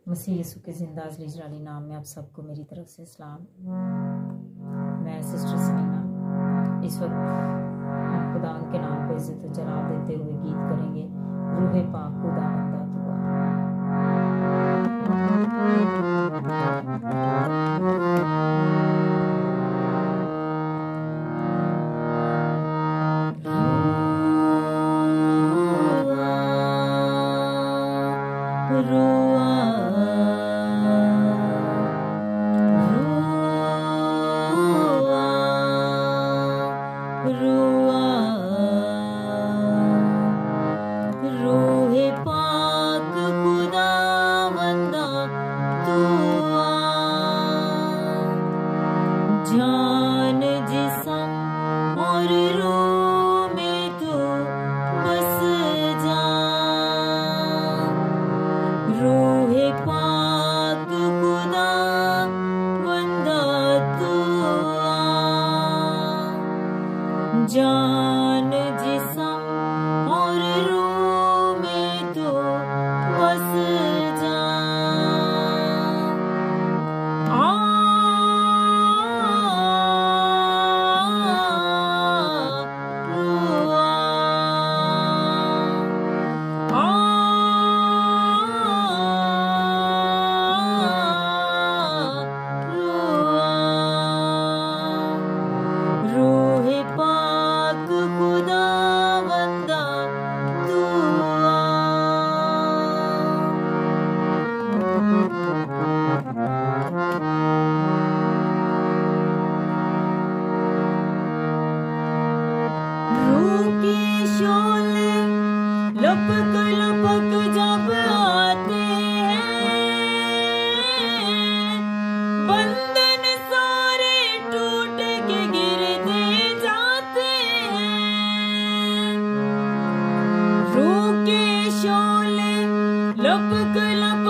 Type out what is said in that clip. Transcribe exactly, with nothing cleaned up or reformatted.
मसीह यीशु के जिंदा अज़ली जलाली नाम में आप सबको मेरी तरफ से सलाम। मैं सिस्टर समीना इस वक्त खुदा के नाम को इज्जत और जलाल देते हुए गीत करेंगे, रूहे पाक खुदा बंदा दुआ। जान जिस्म और रूह में तू बस जा, रूहे पाक खुदा बंदा तू आ। जान जिस्म और रूह में तू बस जा, लपक लपक जब आते हैं, बंधन सारे टूट के गिरते जाते हैं। रूह के शोले लपक लपक